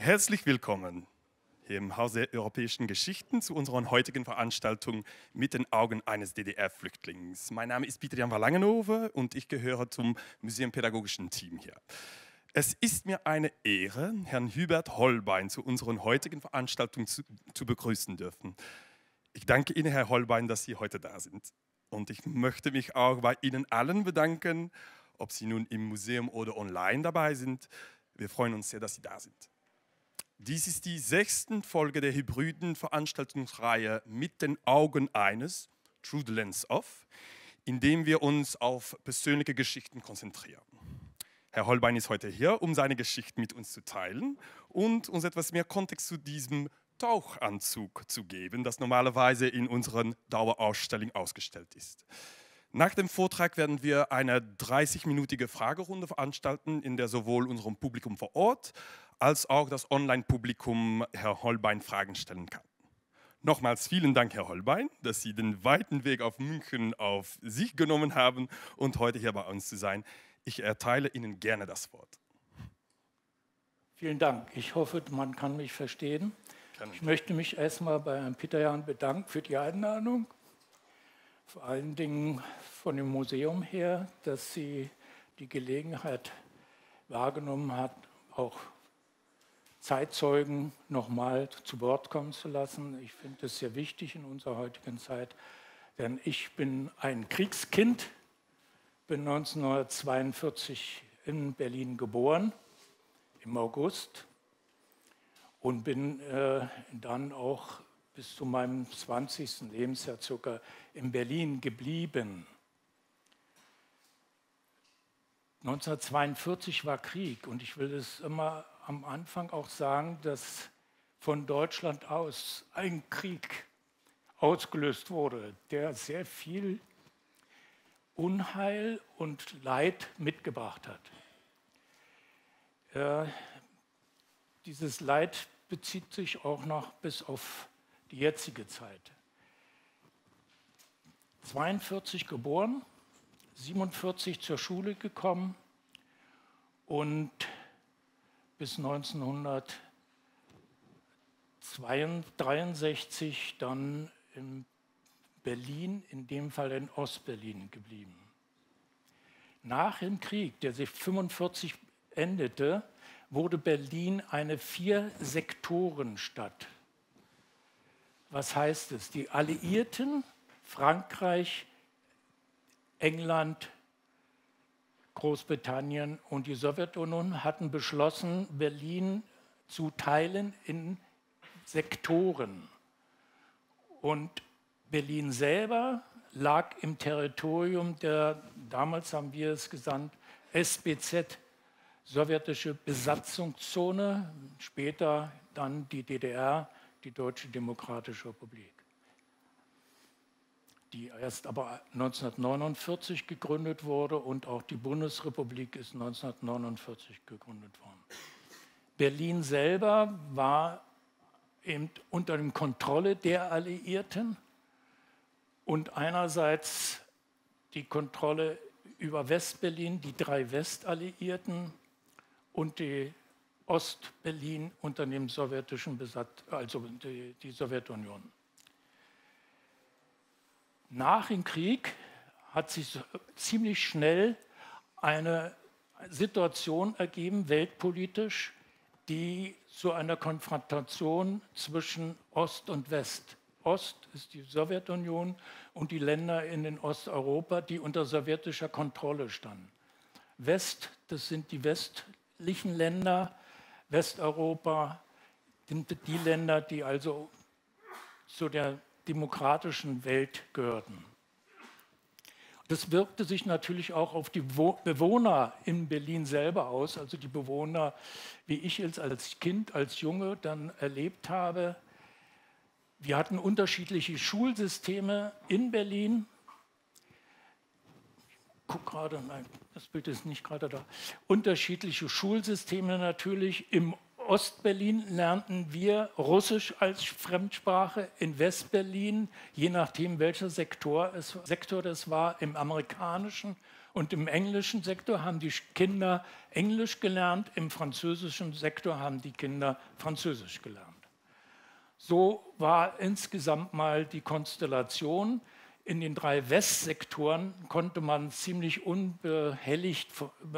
Herzlich willkommen hier im Haus der Europäischen Geschichten zu unserer heutigen Veranstaltung mit den Augen eines DDR-Flüchtlings. Mein Name ist Pieter-Jan van Langenhove und ich gehöre zum museumpädagogischen Team hier. Es ist mir eine Ehre, Herrn Hubert Hollbein zu unserer heutigen Veranstaltung zu begrüßen dürfen. Ich danke Ihnen, Herr Hollbein, dass Sie heute da sind. Und ich möchte mich auch bei Ihnen allen bedanken, ob Sie nun im Museum oder online dabei sind. Wir freuen uns sehr, dass Sie da sind. Dies ist die 6. Folge der hybriden Veranstaltungsreihe Mit den Augen eines, Through the Lens of, in dem wir uns auf persönliche Geschichten konzentrieren. Herr Hollbein ist heute hier, um seine Geschichte mit uns zu teilen und uns etwas mehr Kontext zu diesem Tauchanzug zu geben, das normalerweise in unseren Dauerausstellung ausgestellt ist. Nach dem Vortrag werden wir eine 30-minütige Fragerunde veranstalten, in der sowohl unserem Publikum vor Ort als auch das Online-Publikum Herr Hollbein Fragen stellen kann. Nochmals vielen Dank, Herr Hollbein, dass Sie den weiten Weg auf München auf sich genommen haben und heute hier bei uns zu sein. Ich erteile Ihnen gerne das Wort. Vielen Dank. Ich hoffe, man kann mich verstehen. Ich möchte mich erstmal bei Herrn Pieter-Jan bedanken für die Einladung. Vor allen Dingen von dem Museum her, dass Sie die Gelegenheit wahrgenommen hat, auch Zeitzeugen nochmal zu Wort kommen zu lassen. Ich finde das sehr wichtig in unserer heutigen Zeit, denn ich bin ein Kriegskind, bin 1942 in Berlin geboren, im August, und bin dann auch bis zu meinem 20. Lebensjahr circa in Berlin geblieben. 1942 war Krieg und ich will es immer am Anfang auch sagen, dass von Deutschland aus ein Krieg ausgelöst wurde, der sehr viel Unheil und Leid mitgebracht hat. Dieses Leid bezieht sich auch noch bis auf die jetzige Zeit. 1942 geboren, 1947 zur Schule gekommen und bis 1963 dann in Berlin, in dem Fall in Ostberlin geblieben. Nach dem Krieg, der sich 1945 endete, wurde Berlin eine 4-Sektoren-Stadt. Was heißt es? Die Alliierten, Frankreich, England, Großbritannien und die Sowjetunion hatten beschlossen, Berlin zu teilen in Sektoren. Und Berlin selber lag im Territorium der, damals haben wir es genannt, SBZ, sowjetische Besatzungszone, später dann die DDR, die Deutsche Demokratische Republik, die erst aber 1949 gegründet wurde, und auch die Bundesrepublik ist 1949 gegründet worden. Berlin selber war eben unter der Kontrolle der Alliierten und einerseits die Kontrolle über Westberlin, die 3 Westalliierten, und die Ostberlin unter dem sowjetischen also die Sowjetunion. Nach dem Krieg hat sich ziemlich schnell eine Situation ergeben, weltpolitisch, die zu einer Konfrontation zwischen Ost und West. Ost ist die Sowjetunion und die Länder in Osteuropa, die unter sowjetischer Kontrolle standen. West, das sind die westlichen Länder, Westeuropa sind die Länder, die also zu der demokratischen Welt gehörten. Das wirkte sich natürlich auch auf die Bewohner in Berlin selber aus, also die Bewohner, wie ich es als Kind, als Junge dann erlebt habe. Wir hatten unterschiedliche Schulsysteme in Berlin. Ich gucke gerade, nein, das Bild ist nicht gerade da. Unterschiedliche Schulsysteme natürlich. Im Ostberlin lernten wir Russisch als Fremdsprache, in Westberlin, je nachdem welcher Sektor das war, im amerikanischen Und im englischen Sektor haben die Kinder Englisch gelernt, im französischen Sektor haben die Kinder Französisch gelernt. So war insgesamt mal die Konstellation. In den 3 Westsektoren konnte man ziemlich unbehelligt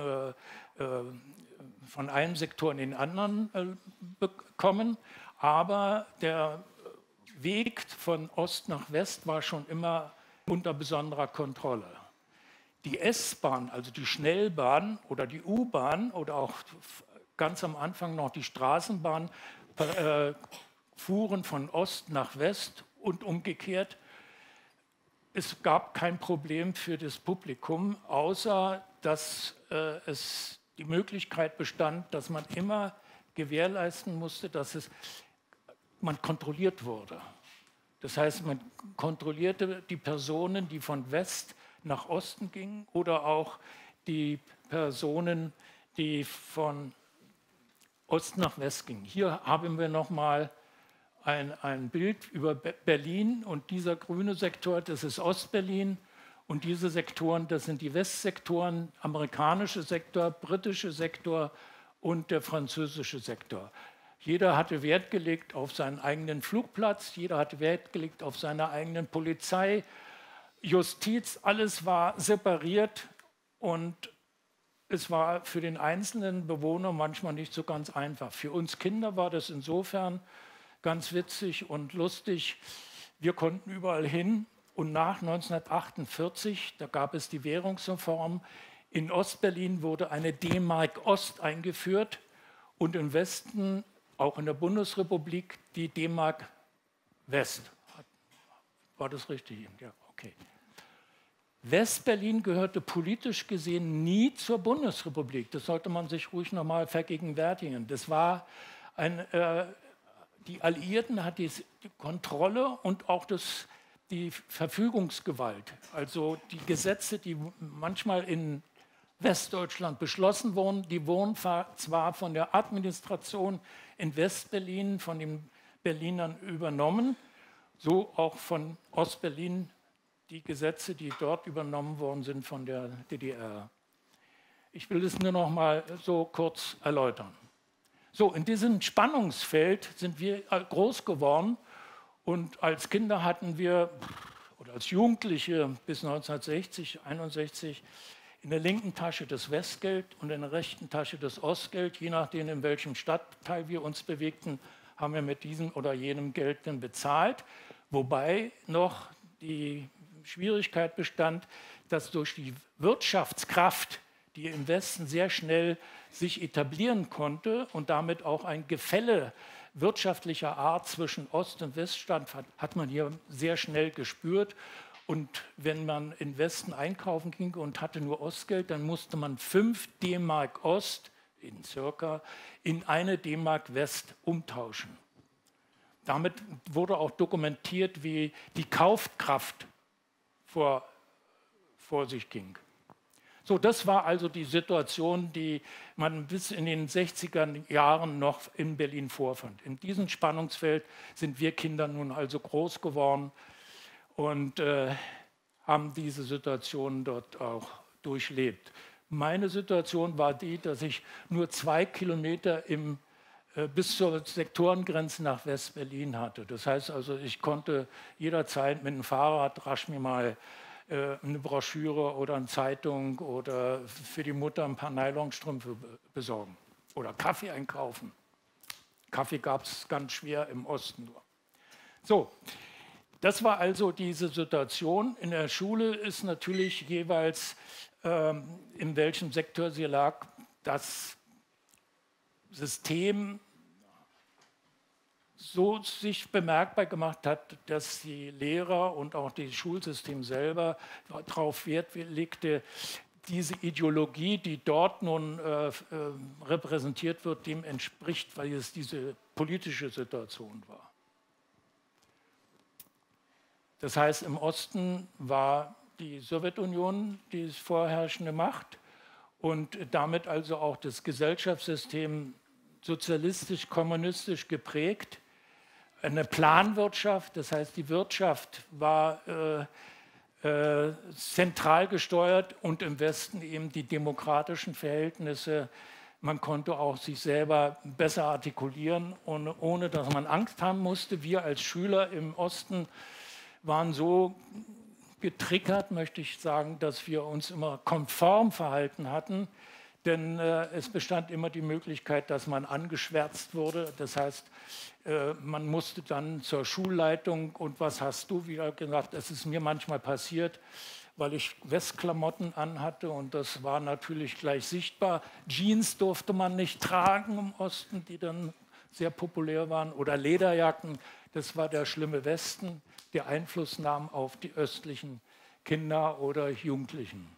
von einem Sektor in den anderen bekommen. Aber der Weg von Ost nach West war schon immer unter besonderer Kontrolle. Die S-Bahn, also die Schnellbahn oder die U-Bahn oder auch ganz am Anfang noch die Straßenbahn, fuhren von Ost nach West und umgekehrt. Es gab kein Problem für das Publikum, außer dass es die Möglichkeit bestand, dass man immer gewährleisten musste, dass man kontrolliert wurde. Das heißt, man kontrollierte die Personen, die von West nach Osten gingen oder auch die Personen, die von Ost nach West gingen. Hier haben wir nochmal ein Bild über Berlin und dieser grüne Sektor, das ist Ostberlin und diese Sektoren, das sind die Westsektoren, amerikanische Sektor, britische Sektor und der französische Sektor. Jeder hatte Wert gelegt auf seinen eigenen Flugplatz, jeder hatte Wert gelegt auf seine eigenen Polizei, Justiz, alles war separiert und es war für den einzelnen Bewohner manchmal nicht so ganz einfach. Für uns Kinder war das insofern ganz witzig und lustig. Wir konnten überall hin und nach 1948, da gab es die Währungsreform, in Ostberlin wurde eine D-Mark Ost eingeführt und im Westen, auch in der Bundesrepublik, die D-Mark West. War das richtig? Ja, okay. Westberlin gehörte politisch gesehen nie zur Bundesrepublik. Das sollte man sich ruhig nochmal vergegenwärtigen. Das war die Alliierten hatten die Kontrolle und auch die Verfügungsgewalt. Also die Gesetze, die manchmal in Westdeutschland beschlossen wurden, die wurden zwar von der Administration in Westberlin, von den Berlinern übernommen, so auch von Ostberlin die Gesetze, die dort übernommen worden sind von der DDR. Ich will es nur noch mal so kurz erläutern. So, in diesem Spannungsfeld sind wir groß geworden und als Kinder hatten wir, oder als Jugendliche bis 1960, 61, in der linken Tasche das Westgeld und in der rechten Tasche das Ostgeld. Je nachdem, in welchem Stadtteil wir uns bewegten, haben wir mit diesem oder jenem Geld dann bezahlt. Wobei noch die Schwierigkeit bestand, dass durch die Wirtschaftskraft, die im Westen sehr schnell sich etablieren konnte und damit auch ein Gefälle wirtschaftlicher Art zwischen Ost- und West stand, hat man hier sehr schnell gespürt. Und wenn man in Westen einkaufen ging und hatte nur Ostgeld, dann musste man 5 D-Mark Ost in eine D-Mark West umtauschen. Damit wurde auch dokumentiert, wie die Kaufkraft vor sich ging. So, das war also die Situation, die man bis in den 60er Jahren noch in Berlin vorfand. In diesem Spannungsfeld sind wir Kinder nun also groß geworden und haben diese Situation dort auch durchlebt. Meine Situation war die, dass ich nur 2 Kilometer bis zur Sektorengrenze nach West-Berlin hatte. Das heißt also, ich konnte jederzeit mit dem Fahrrad rasch mir mal eine Broschüre oder eine Zeitung oder für die Mutter ein paar Nylonstrümpfe besorgen oder Kaffee einkaufen. Kaffee gab es ganz schwer im Osten nur. So, das war also diese Situation. In der Schule ist natürlich jeweils, in welchem Sektor sie lag, das System so sich bemerkbar gemacht hat, dass die Lehrer und auch das Schulsystem selber darauf Wert legte, diese Ideologie, die dort nun repräsentiert wird, dem entspricht, weil es diese politische Situation war. Das heißt, im Osten war die Sowjetunion die vorherrschende Macht und damit also auch das Gesellschaftssystem sozialistisch-kommunistisch geprägt. Eine Planwirtschaft, das heißt, die Wirtschaft war zentral gesteuert und im Westen eben die demokratischen Verhältnisse. Man konnte auch sich selber besser artikulieren, ohne dass man Angst haben musste. Wir als Schüler im Osten waren so getriggert, möchte ich sagen, dass wir uns immer konform verhalten hatten. Denn es bestand immer die Möglichkeit, dass man angeschwärzt wurde. Das heißt, man musste dann zur Schulleitung und was hast du wieder gesagt? Es ist mir manchmal passiert, weil ich Westklamotten anhatte und das war natürlich gleich sichtbar. Jeans durfte man nicht tragen im Osten, die dann sehr populär waren, oder Lederjacken. Das war der schlimme Westen, der Einfluss nahm auf die östlichen Kinder oder Jugendlichen.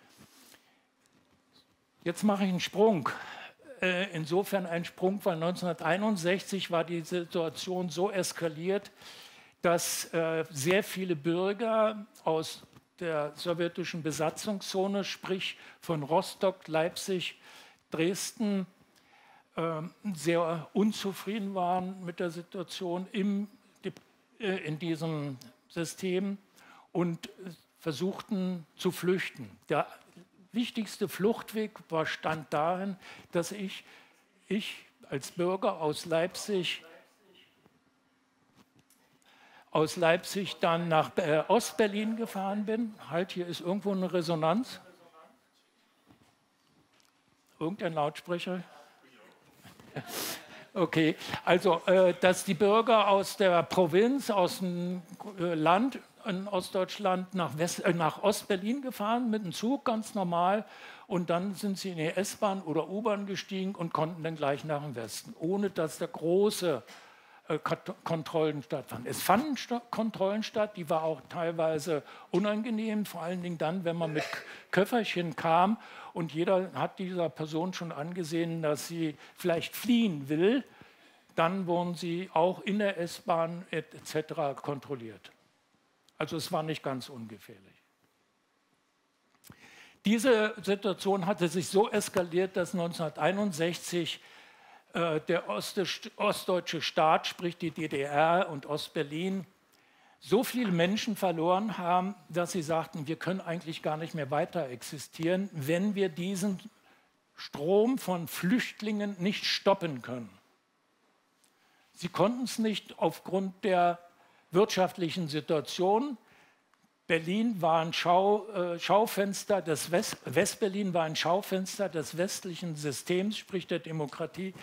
Jetzt mache ich einen Sprung. Insofern einen Sprung, weil 1961 war die Situation so eskaliert, dass sehr viele Bürger aus der sowjetischen Besatzungszone, sprich von Rostock, Leipzig, Dresden, sehr unzufrieden waren mit der Situation in diesem System und versuchten zu flüchten. Der wichtigste Fluchtweg bestand darin, dass ich als Bürger aus Leipzig dann nach Ostberlin gefahren bin. Halt, hier ist irgendwo eine Resonanz. Irgendein Lautsprecher. Okay, also dass die Bürger aus der Provinz, aus dem Land in Ostdeutschland nach Ostberlin gefahren mit dem Zug, ganz normal. Und dann sind sie in die S-Bahn oder U-Bahn gestiegen und konnten dann gleich nach dem Westen, ohne dass da große Kontrollen stattfanden. Es fanden Kontrollen statt, die war auch teilweise unangenehm, vor allen Dingen dann, wenn man mit Köfferchen kam und jeder hat dieser Person schon angesehen, dass sie vielleicht fliehen will, dann wurden sie auch in der S-Bahn etc. kontrolliert. Also es war nicht ganz ungefährlich. Diese Situation hatte sich so eskaliert, dass 1961 der ostdeutsche Staat, sprich die DDR und Ostberlin, so viele Menschen verloren haben, dass sie sagten, wir können eigentlich gar nicht mehr weiter existieren, wenn wir diesen Strom von Flüchtlingen nicht stoppen können. Sie konnten es nicht aufgrund der wirtschaftlichen Situation. Berlin war ein Schaufenster des Westberlin war ein Schaufenster des westlichen Systems, sprich der Demokratie,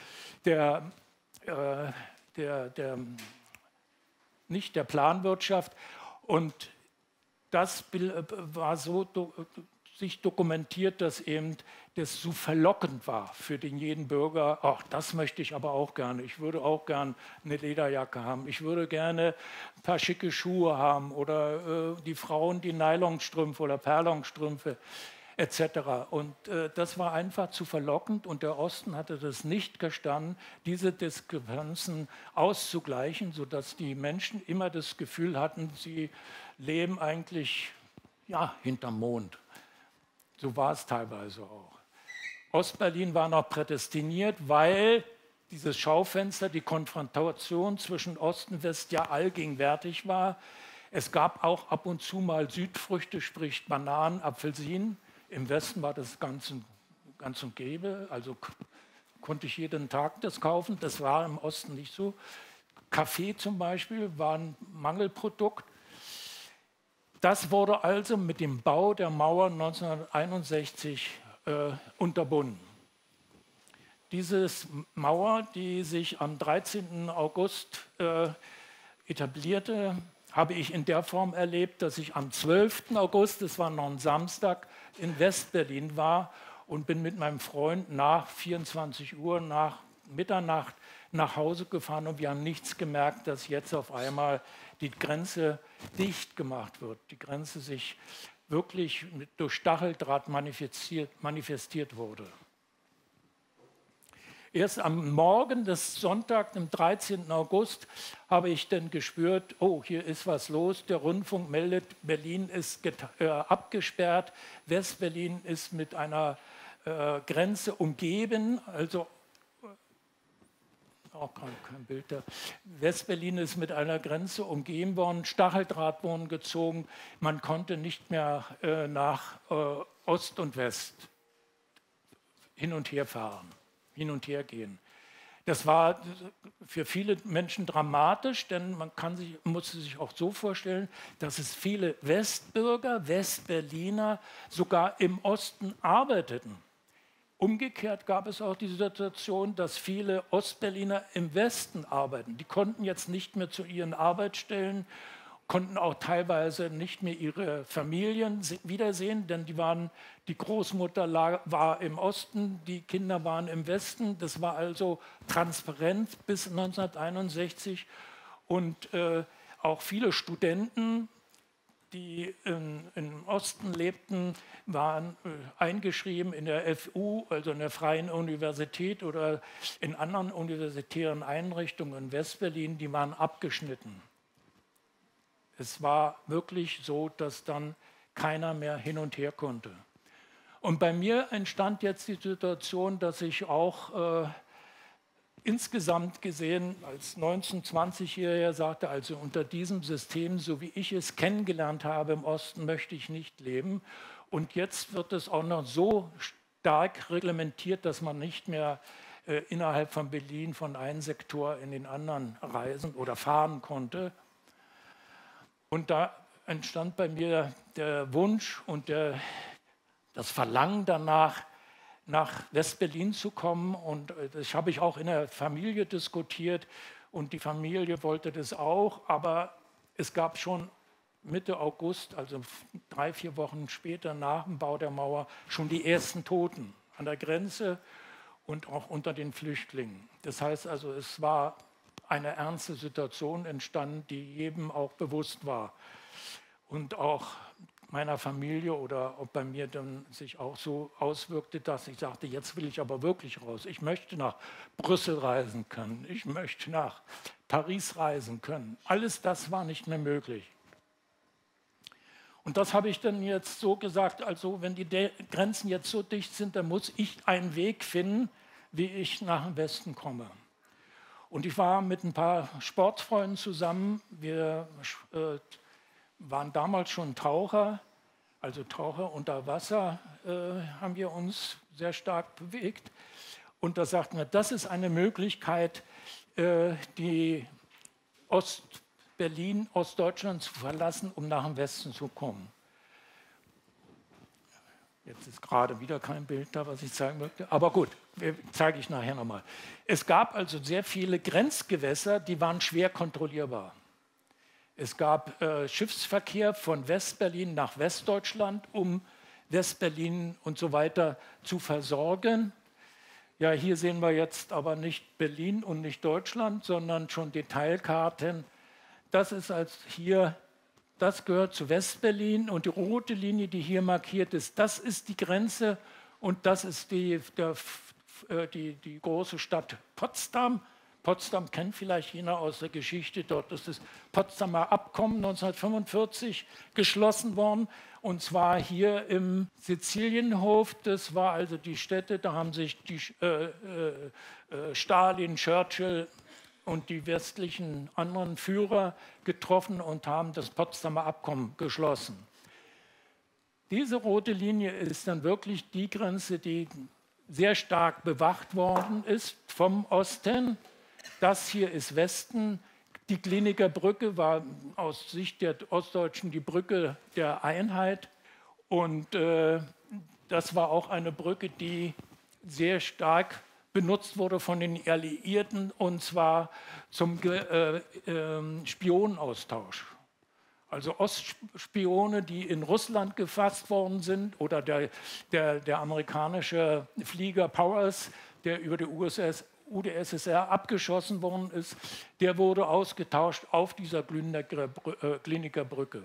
nicht der Planwirtschaft. Und das war so sich dokumentiert, dass eben das so verlockend war für jeden Bürger. Ach, das möchte ich aber auch gerne. Ich würde auch gerne eine Lederjacke haben. Ich würde gerne ein paar schicke Schuhe haben oder die Frauen die Nylonstrümpfe oder Perlonstrümpfe etc. Und das war einfach zu verlockend und der Osten hatte das nicht gestanden, diese Diskrepanzen auszugleichen, sodass die Menschen immer das Gefühl hatten, sie leben eigentlich hinterm Mond. So war es teilweise auch. Ostberlin war noch prädestiniert, weil dieses Schaufenster, die Konfrontation zwischen Ost und West ja allgegenwärtig war. Es gab auch ab und zu mal Südfrüchte, sprich Bananen, Apfelsinen. Im Westen war das ganz und gäbe, also konnte ich jeden Tag das kaufen. Das war im Osten nicht so. Kaffee zum Beispiel war ein Mangelprodukt. Das wurde also mit dem Bau der Mauer 1961 unterbunden. Diese Mauer, die sich am 13. August etablierte, habe ich in der Form erlebt, dass ich am 12. August, das war noch ein Samstag, in Westberlin war und bin mit meinem Freund nach 24 Uhr, nach Mitternacht nach Hause gefahren und wir haben nichts gemerkt, dass jetzt auf einmal die Grenze dicht gemacht wird, die Grenze sich wirklich durch Stacheldraht manifestiert wurde. Erst am Morgen des Sonntags, dem 13. August, habe ich dann gespürt, oh, hier ist was los. Der Rundfunk meldet, Berlin ist abgesperrt, Westberlin ist mit einer Grenze umgeben, also auch kein Bild da. West-Berlin ist mit einer Grenze umgeben worden, Stacheldraht wurden gezogen. Man konnte nicht mehr nach Ost und West hin und her fahren, hin und her gehen. Das war für viele Menschen dramatisch, denn musste sich auch so vorstellen, dass es viele Westbürger, Westberliner sogar im Osten arbeiteten. Umgekehrt gab es auch die Situation, dass viele Ostberliner im Westen arbeiten. Die konnten jetzt nicht mehr zu ihren Arbeitsstellen, konnten auch teilweise nicht mehr ihre Familien wiedersehen, denn die Großmutter war im Osten, die Kinder waren im Westen. Das war also transparent bis 1961. Und auch viele Studenten, die im Osten lebten, waren eingeschrieben in der FU, also in der Freien Universität oder in anderen universitären Einrichtungen in Westberlin, die waren abgeschnitten. Es war wirklich so, dass dann keiner mehr hin und her konnte. Und bei mir entstand jetzt die Situation, dass ich auch insgesamt gesehen als 19-, 20-Jähriger sagte, also unter diesem System, so wie ich es kennengelernt habe im Osten, möchte ich nicht leben. Und jetzt wird es auch noch so stark reglementiert, dass man nicht mehr innerhalb von Berlin von einem Sektor in den anderen reisen oder fahren konnte. Und da entstand bei mir der Wunsch und das Verlangen danach, nach West-Berlin zu kommen. Und das habe ich auch in der Familie diskutiert. Und die Familie wollte das auch. Aber es gab schon Mitte August, also 3, 4 Wochen später nach dem Bau der Mauer, schon die ersten Toten an der Grenze und auch unter den Flüchtlingen. Das heißt also, es war eine ernste Situation entstanden, die jedem auch bewusst war. Und auch meiner Familie oder ob bei mir dann sich auch so auswirkte, dass ich sagte, jetzt will ich aber wirklich raus. Ich möchte nach Brüssel reisen können, ich möchte nach Paris reisen können. Alles das war nicht mehr möglich. Und das habe ich dann jetzt so gesagt, also wenn die Grenzen jetzt so dicht sind, dann muss ich einen Weg finden, wie ich nach dem Westen komme. Und ich war mit ein paar Sportfreunden zusammen. Wir waren damals schon Taucher, also Taucher unter Wasser haben wir uns sehr stark bewegt. Und da sagten wir, das ist eine Möglichkeit, die Ostberlin, Ostdeutschland zu verlassen, um nach dem Westen zu kommen. Jetzt ist gerade wieder kein Bild da, was ich zeigen möchte. Aber gut, zeige ich nachher nochmal. Es gab also sehr viele Grenzgewässer, die waren schwer kontrollierbar. Es gab Schiffsverkehr von Westberlin nach Westdeutschland, um Westberlin und so weiter zu versorgen. Ja, hier sehen wir jetzt aber nicht Berlin und nicht Deutschland, sondern schon Detailkarten. Das ist hier. Das gehört zu Westberlin und die rote Linie, die hier markiert ist, das ist die Grenze und das ist die große Stadt Potsdam. Potsdam kennt vielleicht jeder aus der Geschichte. Dort ist das Potsdamer Abkommen 1945 geschlossen worden und zwar hier im Sizilienhof. Das war also die Stätte, da haben sich die Stalin, Churchill und die westlichen anderen Führer getroffen und haben das Potsdamer Abkommen geschlossen. Diese rote Linie ist dann wirklich die Grenze, die sehr stark bewacht worden ist vom Osten. Das hier ist Westen. Die Gliniger Brücke war aus Sicht der Ostdeutschen die Brücke der Einheit. Und das war auch eine Brücke, die sehr stark benutzt wurde von den Alliierten, und zwar zum Spionenaustausch. Also Ostspione, die in Russland gefasst worden sind, oder der amerikanische Flieger Powers, der über die UdSSR abgeschossen worden ist, der wurde ausgetauscht auf dieser Gliniger Brücke.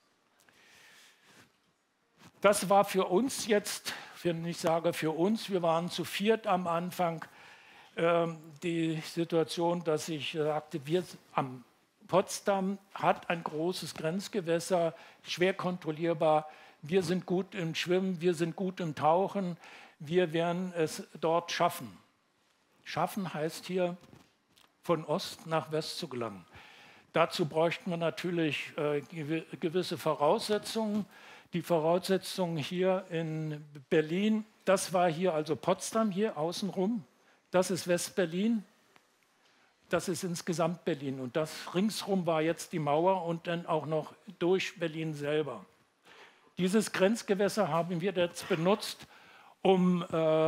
Das war für uns jetzt, wenn ich sage für uns, wir waren zu viert am Anfang, die Situation, dass ich sagte, Potsdam hat ein großes Grenzgewässer, schwer kontrollierbar, wir sind gut im Schwimmen, wir sind gut im Tauchen, wir werden es dort schaffen. Schaffen heißt hier, von Ost nach West zu gelangen. Dazu bräuchten wir natürlich gewisse Voraussetzungen. Die Voraussetzungen hier in Berlin, das war hier also Potsdam, hier außenrum. Das ist West-Berlin. Das ist insgesamt Berlin. Und das ringsrum war jetzt die Mauer und dann auch noch durch Berlin selber. Dieses Grenzgewässer haben wir jetzt benutzt, um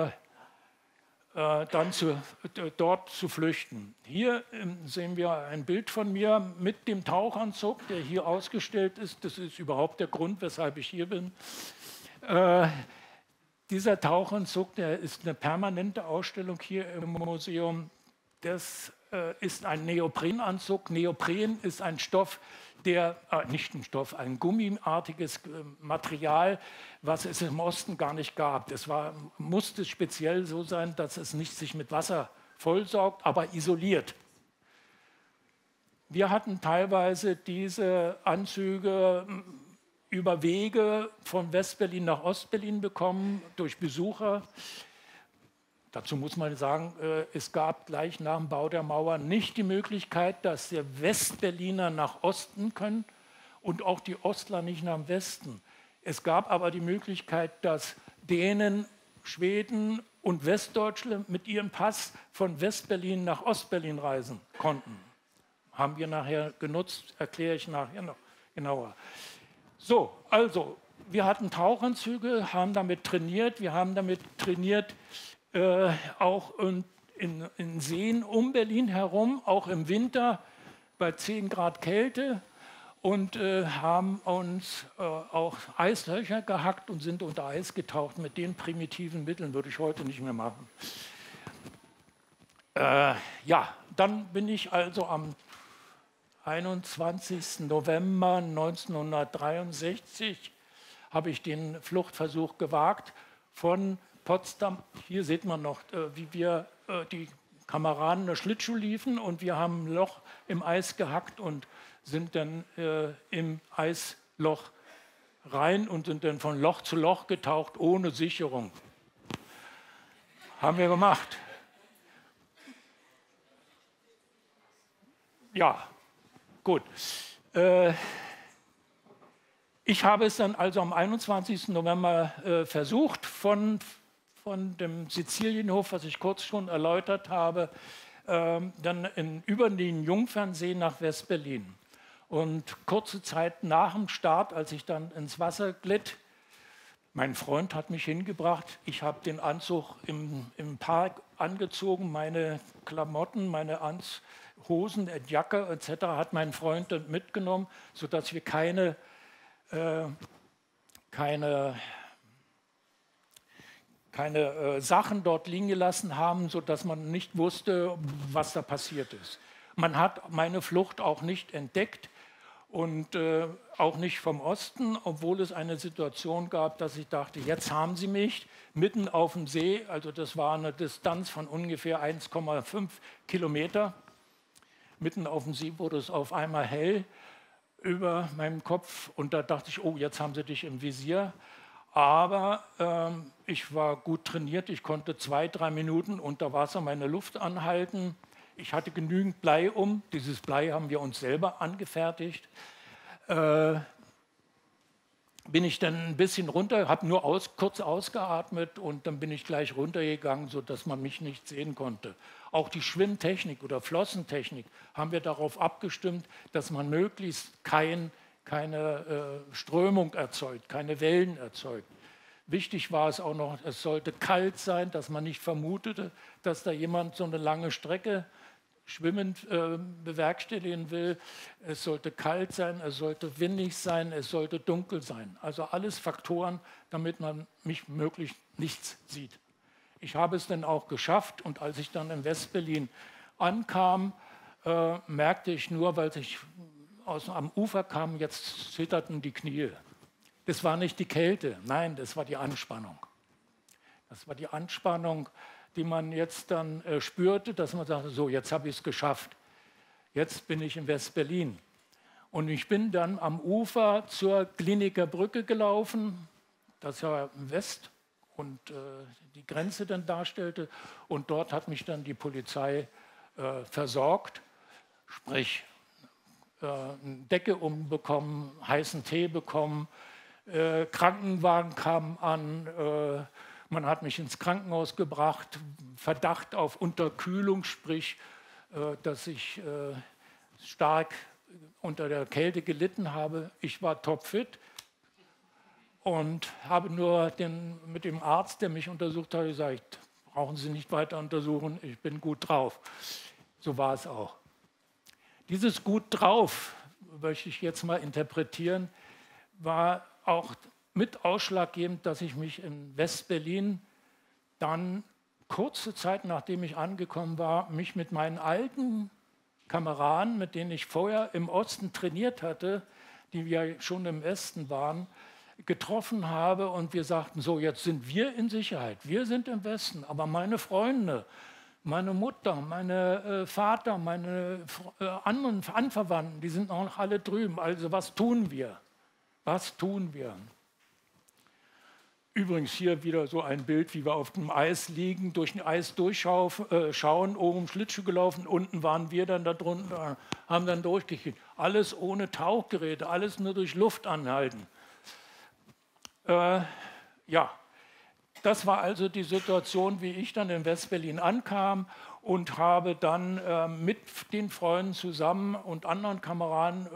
dann dort zu flüchten. Hier sehen wir ein Bild von mir mit dem Tauchanzug, der hier ausgestellt ist. Das ist überhaupt der Grund, weshalb ich hier bin. Dieser Tauchanzug, der ist eine permanente Ausstellung hier im Museum. Das ist ein Neoprenanzug. Neopren ist ein Stoff, nicht ein Stoff, ein gummiartiges Material, was es im Osten gar nicht gab. Das musste speziell so sein, dass es nicht sich mit Wasser vollsaugt, aber isoliert. Wir hatten teilweise diese Anzüge über Wege von West-Berlin nach Ost-Berlin bekommen, durch Besucher. Dazu muss man sagen, es gab gleich nach dem Bau der Mauer nicht die Möglichkeit, dass die Westberliner nach Osten können und auch die Ostler nicht nach Westen. Es gab aber die Möglichkeit, dass Dänen, Schweden und Westdeutsche mit ihrem Pass von Westberlin nach Ostberlin reisen konnten. Haben wir nachher genutzt, erkläre ich nachher noch genauer. So, also, wir hatten Tauchanzüge, haben damit trainiert. Wir haben damit trainiert, auch in Seen um Berlin herum, auch im Winter bei 10 Grad Kälte und haben uns auch Eislöcher gehackt und sind unter Eis getaucht. Mit den primitiven Mitteln würde ich heute nicht mehr machen. Ja, dann bin ich also am 21. November 1963 habe ich den Fluchtversuch gewagt von Potsdam. Hier sieht man noch, wie wir die Kameraden eine Schlittschuh liefen und wir haben ein Loch im Eis gehackt und sind dann im Eisloch rein und sind dann von Loch zu Loch getaucht ohne Sicherung. Haben wir gemacht. Ja, gut. Ich habe es dann also am 21. November versucht, von dem Sizilienhof, was ich kurz schon erläutert habe, dann über den Jungfernsee nach West-Berlin. Und kurze Zeit nach dem Start, als ich dann ins Wasser glitt, mein Freund hat mich hingebracht. Ich habe den Anzug im Park angezogen, meine Klamotten, meine Hosen, Jacke etc. hat mein Freund dann mitgenommen, sodass wir keine Sachen dort liegen gelassen haben, sodass man nicht wusste, was da passiert ist. Man hat meine Flucht auch nicht entdeckt und auch nicht vom Osten, obwohl es eine Situation gab, dass ich dachte, jetzt haben sie mich mitten auf dem See, also das war eine Distanz von ungefähr 1,5 Kilometer. Mitten auf dem See wurde es auf einmal hell über meinem Kopf und da dachte ich, oh, jetzt haben sie dich im Visier. Aber ich war gut trainiert, ich konnte 2-3 Minuten unter Wasser meine Luft anhalten. Ich hatte genügend Blei um, dieses Blei haben wir uns selber angefertigt. Bin ich dann ein bisschen runter, habe nur kurz ausgeatmet und dann bin ich gleich runtergegangen, sodass man mich nicht sehen konnte. Auch die Schwimmtechnik oder Flossentechnik haben wir darauf abgestimmt, dass man möglichst keine Strömung erzeugt, keine Wellen erzeugt. Wichtig war es auch noch, es sollte kalt sein, dass man nicht vermutete, dass da jemand so eine lange Strecke schwimmend bewerkstelligen will. Es sollte kalt sein, es sollte windig sein, es sollte dunkel sein. Also alles Faktoren, damit man mich möglichst nichts sieht. Ich habe es dann auch geschafft und als ich dann in West-Berlin ankam, merkte ich nur, weil ich am Ufer kam, jetzt zitterten die Knie. Das war nicht die Kälte, nein, das war die Anspannung. Das war die Anspannung, die man jetzt dann spürte, dass man sagte, so, jetzt habe ich es geschafft. Jetzt bin ich in West-Berlin. Und ich bin dann am Ufer zur Kliniker Brücke gelaufen, das ja im West und die Grenze dann darstellte. Und dort hat mich dann die Polizei versorgt, sprich eine Decke umbekommen, heißen Tee bekommen, Krankenwagen kamen an, man hat mich ins Krankenhaus gebracht, Verdacht auf Unterkühlung, sprich, dass ich stark unter der Kälte gelitten habe. Ich war topfit und habe nur mit dem Arzt, der mich untersucht hat, gesagt, brauchen Sie nicht weiter untersuchen, ich bin gut drauf. So war es auch. Dieses gut drauf, möchte ich jetzt mal interpretieren, war auch mit ausschlaggebend, dass ich mich in West-Berlin dann kurze Zeit, nachdem ich angekommen war, mich mit meinen alten Kameraden, mit denen ich vorher im Osten trainiert hatte, die ja schon im Westen waren, getroffen habe und wir sagten, so jetzt sind wir in Sicherheit, wir sind im Westen, aber meine Freunde, meine Mutter, meine Vater, meine anderen Anverwandten, die sind noch alle drüben, also was tun wir? Was tun wir? Übrigens hier wieder so ein Bild, wie wir auf dem Eis liegen, durch den Eis durchschauen, oben Schlittschuh gelaufen, unten waren wir dann da drunter, haben dann durchgekriegt. Alles ohne Tauchgeräte, alles nur durch Luft anhalten. Ja, das war also die Situation, wie ich dann in West-Berlin ankam und habe dann mit den Freunden zusammen und anderen Kameraden,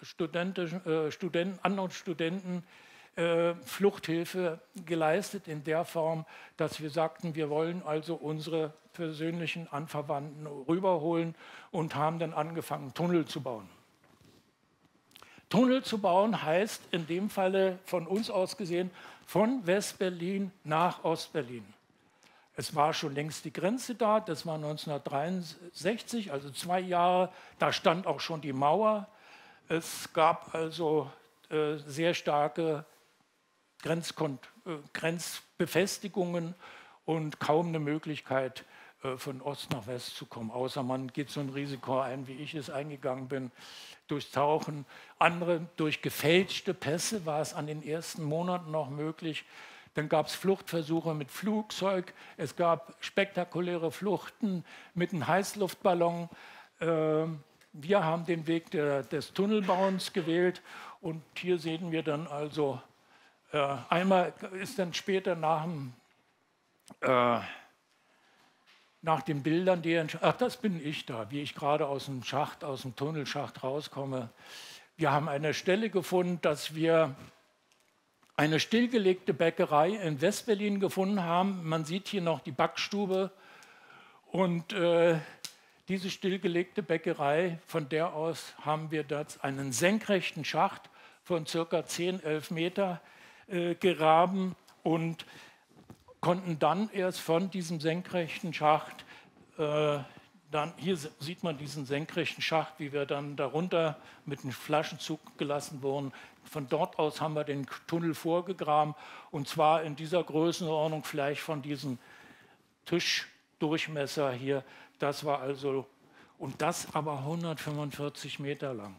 anderen Studenten, Fluchthilfe geleistet in der Form, dass wir sagten, wir wollen also unsere persönlichen Anverwandten rüberholen und haben dann angefangen, Tunnel zu bauen. Tunnel zu bauen heißt in dem Falle von uns aus gesehen von West-Berlin nach Ost-Berlin. Es war schon längst die Grenze da, das war 1963, also 2 Jahre, da stand auch schon die Mauer. Es gab also sehr starke Grenzbefestigungen und kaum eine Möglichkeit, von Ost nach West zu kommen, außer man geht so ein Risiko ein, wie ich es eingegangen bin, durchs Tauchen. Andere durch gefälschte Pässe war es an den ersten Monaten noch möglich. Dann gab es Fluchtversuche mit Flugzeug, es gab spektakuläre Fluchten mit einem Heißluftballon. Wir haben den Weg des Tunnelbauens gewählt und hier sehen wir dann also, einmal ist dann später nach den Bildern, ach, das bin ich da, wie ich gerade aus dem Tunnelschacht rauskomme. Wir haben eine Stelle gefunden, dass wir eine stillgelegte Bäckerei in West-Berlin gefunden haben. Man sieht hier noch die Backstube und diese stillgelegte Bäckerei, von der aus haben wir dort einen senkrechten Schacht von ca. 10, 11 Meter graben und konnten dann erst von diesem senkrechten Schacht, hier sieht man diesen senkrechten Schacht, wie wir dann darunter mit einem Flaschenzug gelassen wurden. Von dort aus haben wir den Tunnel vorgegraben und zwar in dieser Größenordnung vielleicht von diesem Tischdurchmesser hier. Das war also, und das aber 145 Meter lang.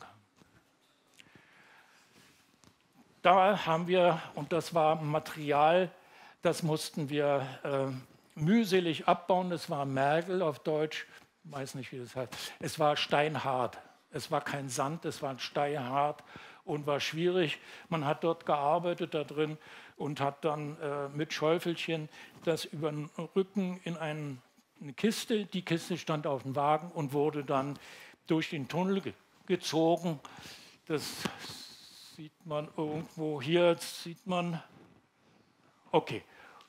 Da haben wir, und das war Material, das mussten wir mühselig abbauen. Das war Mergel auf Deutsch, ich weiß nicht, wie das heißt. Es war steinhart. Es war kein Sand, es war steinhart und war schwierig. Man hat dort gearbeitet da drin und hat dann mit Schäufelchen das über den Rücken in eine Kiste. Die Kiste stand auf dem Wagen und wurde dann durch den Tunnel gezogen. Das sieht man irgendwo hier, sieht man. Okay.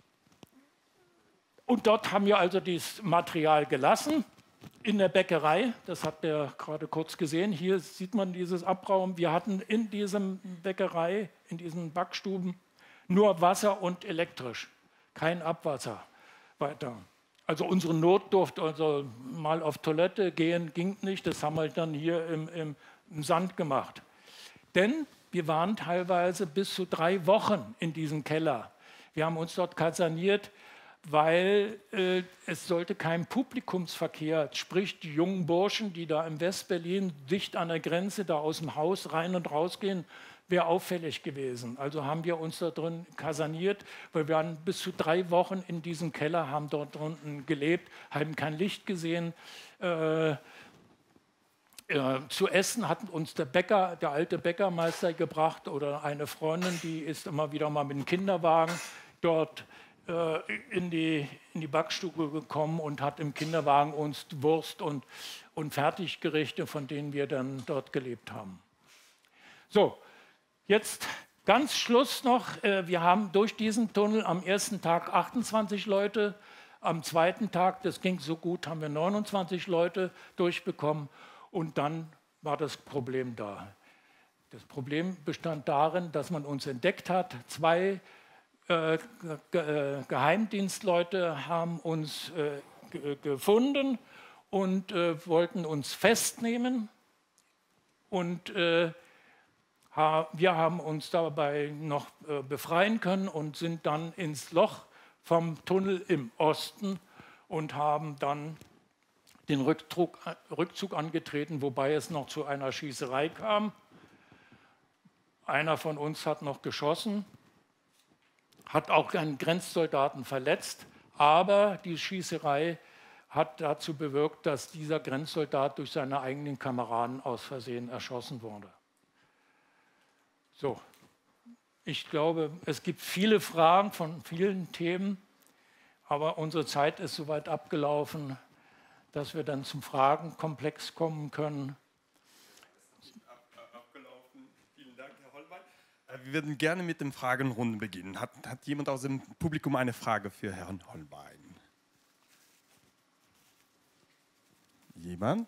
Und dort haben wir also dieses Material gelassen in der Bäckerei. Das habt ihr gerade kurz gesehen. Hier sieht man dieses Abraum. Wir hatten in diesem Bäckerei, in diesen Backstuben nur Wasser und elektrisch, kein Abwasser weiter. Also unsere Notdurft, also mal auf Toilette gehen, ging nicht. Das haben wir dann hier im Sand gemacht. Denn wir waren teilweise bis zu 3 Wochen in diesem Keller. Wir haben uns dort kaserniert, weil es sollte kein Publikumsverkehr, sprich die jungen Burschen, die da in West-Berlin dicht an der Grenze da aus dem Haus rein und rausgehen, wäre auffällig gewesen. Also haben wir uns da drin kaserniert, weil wir waren bis zu 3 Wochen in diesem Keller, haben dort unten gelebt, haben kein Licht gesehen. Zu essen hat uns der Bäcker, der alte Bäckermeister gebracht oder eine Freundin, die ist immer wieder mal mit dem Kinderwagen dort in die Backstube gekommen und hat im Kinderwagen uns Wurst und Fertiggerichte, von denen wir dann dort gelebt haben. So, jetzt ganz Schluss noch. Wir haben durch diesen Tunnel am ersten Tag 28 Leute, am zweiten Tag, das ging so gut, haben wir 29 Leute durchbekommen. Und dann war das Problem da. Das Problem bestand darin, dass man uns entdeckt hat. 2 Geheimdienstleute haben uns gefunden und wollten uns festnehmen. Und wir haben uns dabei noch befreien können und sind dann ins Loch vom Tunnel im Osten und haben dann den Rückzug angetreten, wobei es noch zu einer Schießerei kam. Einer von uns hat noch geschossen, hat auch einen Grenzsoldaten verletzt, aber die Schießerei hat dazu bewirkt, dass dieser Grenzsoldat durch seine eigenen Kameraden aus Versehen erschossen wurde. So, ich glaube, es gibt viele Fragen von vielen Themen, aber unsere Zeit ist soweit abgelaufen, dass wir dann zum Fragenkomplex kommen können. Abgelaufen. Vielen Dank, Herr Holbein. Wir würden gerne mit den Fragenrunden beginnen. Hat jemand aus dem Publikum eine Frage für Herrn Holbein? Jemand?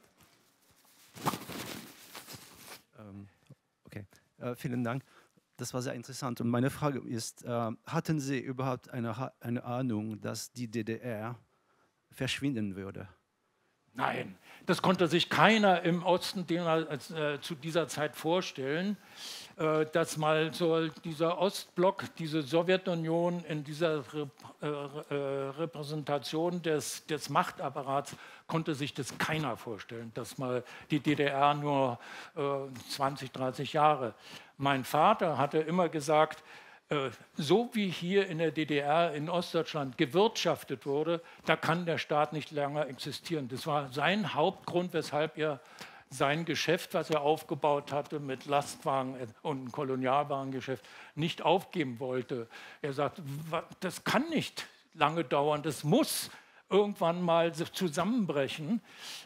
Okay, vielen Dank. Das war sehr interessant. Und meine Frage ist, hatten Sie überhaupt eine Ahnung, dass die DDR verschwinden würde? Nein, das konnte sich keiner im Osten zu dieser Zeit vorstellen, dass mal so dieser Ostblock, diese Sowjetunion in dieser Repräsentation des Machtapparats, konnte sich das keiner vorstellen, dass mal die DDR nur 20, 30 Jahre. Mein Vater hatte immer gesagt, so wie hier in der DDR, in Ostdeutschland gewirtschaftet wurde, da kann der Staat nicht länger existieren. Das war sein Hauptgrund, weshalb er sein Geschäft, was er aufgebaut hatte mit Lastwagen und Kolonialwarengeschäft, nicht aufgeben wollte. Er sagt, das kann nicht lange dauern, das muss irgendwann mal zusammenbrechen.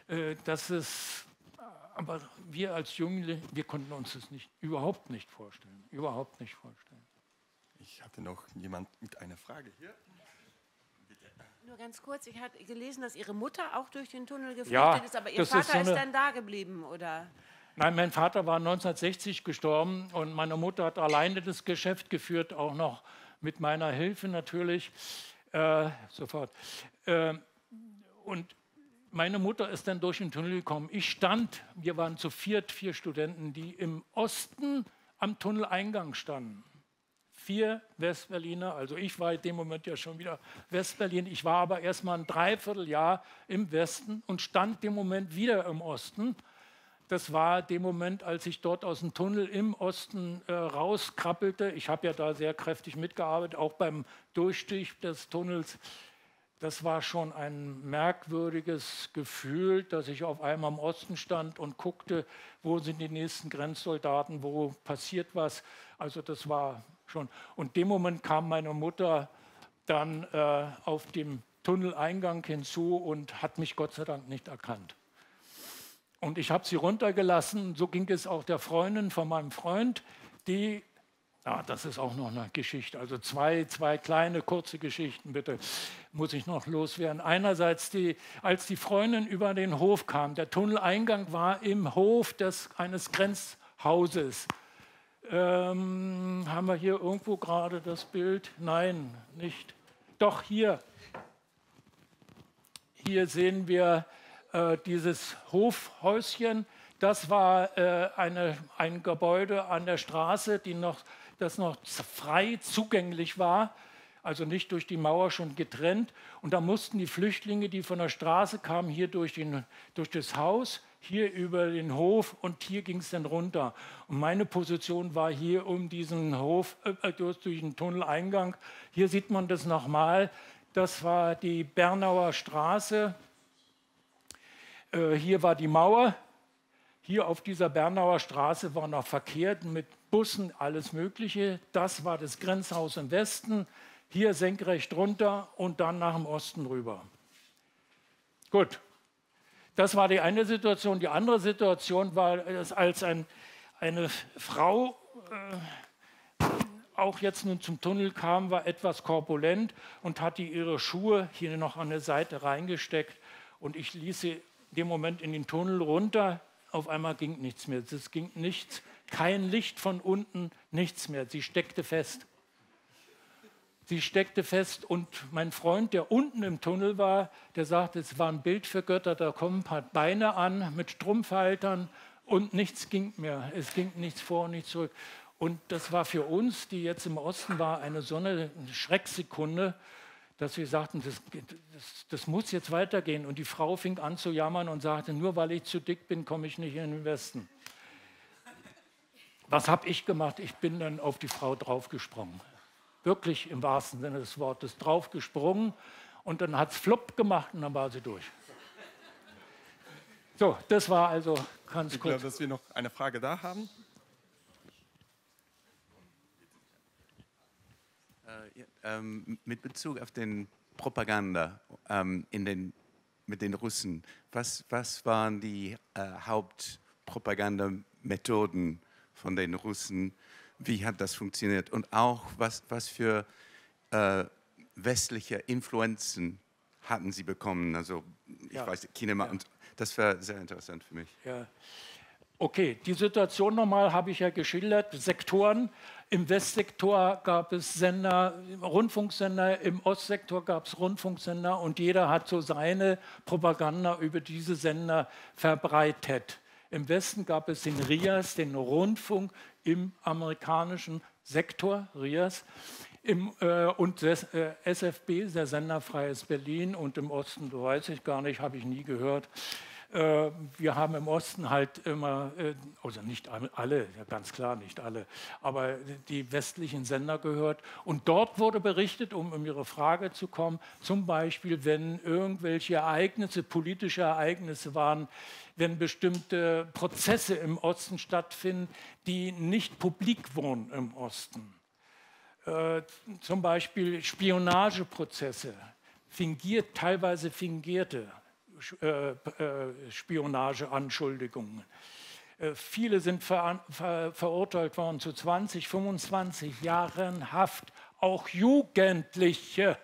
Aber wir als Jugendliche, wir konnten uns das überhaupt nicht vorstellen. Überhaupt nicht vorstellen. Ich hatte noch jemand mit einer Frage hier. Bitte. Nur ganz kurz, ich hatte gelesen, dass Ihre Mutter auch durch den Tunnel geflüchtet ist, aber Ihr Vater ist dann da geblieben, oder? Nein, mein Vater war 1960 gestorben und meine Mutter hat alleine das Geschäft geführt, auch noch mit meiner Hilfe natürlich. Sofort. Und meine Mutter ist dann durch den Tunnel gekommen. Wir waren zu 4 Studenten, die im Osten am Tunneleingang standen. 4 Westberliner, also ich war in dem Moment ja schon wieder Westberlin. Ich war aber erst mal ein Dreivierteljahr im Westen und stand dem Moment wieder im Osten. Das war dem Moment, als ich dort aus dem Tunnel im Osten rauskrabbelte. Ich habe ja da sehr kräftig mitgearbeitet, auch beim Durchstich des Tunnels. Das war schon ein merkwürdiges Gefühl, dass ich auf einmal im Osten stand und guckte, wo sind die nächsten Grenzsoldaten, wo passiert was. Also das war schon. Und dem Moment kam meine Mutter dann auf dem Tunneleingang hinzu und hat mich Gott sei Dank nicht erkannt. Und ich habe sie runtergelassen. So ging es auch der Freundin von meinem Freund, die, das ist auch noch eine Geschichte, also zwei kleine, kurze Geschichten, bitte, muss ich noch loswerden. Einerseits, als die Freundin über den Hof kam, der Tunneleingang war im Hof eines Grenzhauses. Haben wir hier irgendwo gerade das Bild? Nein, nicht. Doch, hier. Hier sehen wir dieses Hofhäuschen. Das war ein Gebäude an der Straße, das noch frei zugänglich war, also nicht durch die Mauer schon getrennt. Und da mussten die Flüchtlinge, die von der Straße kamen, hier durch das Haus, hier über den Hof und hier ging es dann runter. Und meine Position war hier um diesen Hof, durch den Tunneleingang. Hier sieht man das nochmal. Das war die Bernauer Straße. Hier war die Mauer. Hier auf dieser Bernauer Straße war noch Verkehr mit Bussen, alles Mögliche. Das war das Grenzhaus im Westen. Hier senkrecht runter und dann nach dem Osten rüber. Gut, das war die eine Situation. Die andere Situation war, als eine Frau auch jetzt nun zum Tunnel kam, war etwas korpulent und hatte ihre Schuhe hier noch an der Seite reingesteckt. Und ich ließ sie in dem Moment in den Tunnel runter. Auf einmal ging nichts mehr. Es ging nichts, kein Licht von unten, nichts mehr. Sie steckte fest. Sie steckte fest und mein Freund, der unten im Tunnel war, der sagte, es war ein Bild für Götter, da kommen ein paar Beine an mit Strumpfhaltern und nichts ging mehr. Es ging nichts vor und nichts zurück. Und das war für uns, die jetzt im Osten war, eine so eine Schrecksekunde, dass wir sagten, das muss jetzt weitergehen. Und die Frau fing an zu jammern und sagte, nur weil ich zu dick bin, komme ich nicht in den Westen. Was habe ich gemacht? Ich bin dann auf die Frau draufgesprungen. Wirklich im wahrsten Sinne des Wortes draufgesprungen. Und dann hat es flupp gemacht und dann war sie durch. So, das war also ganz kurz. Ich glaube, dass wir noch eine Frage da haben. Mit Bezug auf den Propaganda mit den Russen, was waren die Hauptpropagandamethoden von den Russen? Wie hat das funktioniert? Und auch, was für westliche Influenzen hatten sie bekommen? Also, ich weiß, Kinema, und das war sehr interessant für mich. Ja. Okay, die Situation nochmal habe ich ja geschildert. Sektoren. Im Westsektor gab es Sender, Rundfunksender, im Ostsektor gab es Rundfunksender und jeder hat so seine Propaganda über diese Sender verbreitet. Im Westen gab es den RIAS, den Rundfunk im amerikanischen Sektor, RIAS, und SFB, der Sender Freies Berlin, und im Osten, weiß ich gar nicht, habe ich nie gehört. Wir haben im Osten halt immer, also nicht alle, ja ganz klar nicht alle, aber die westlichen Sender gehört. Und dort wurde berichtet, um Ihre Frage zu kommen, zum Beispiel, wenn irgendwelche Ereignisse, politische Ereignisse waren, wenn bestimmte Prozesse im Osten stattfinden, die nicht publik wurden im Osten. Zum Beispiel Spionageprozesse, teilweise fingierte Spionageanschuldigungen. Viele sind verurteilt worden zu 20, 25 Jahren Haft, auch Jugendliche.